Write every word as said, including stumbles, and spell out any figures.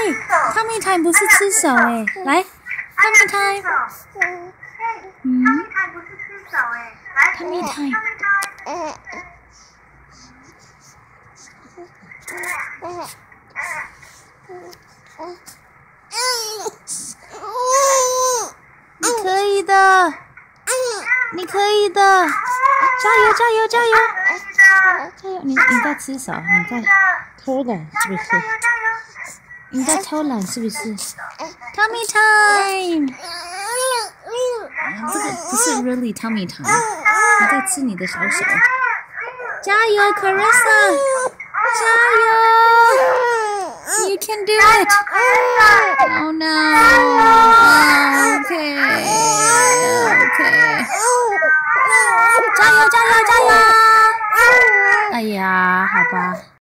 ，Tummy time 不是吃手哎，来 ，Tummy time，嗯 ，Tummy time，你可以的，你可以的，加油加油加油！加油！你你在吃手，你在偷懒是不是？你在偷懒是不是 ？Tummy time， 这个不是 really tummy time， 你在吃你的小手。加油 ，Carissa！ 加油 ！You can do it! Oh no! Okay, okay. 加油加油加油！哎呀，好吧。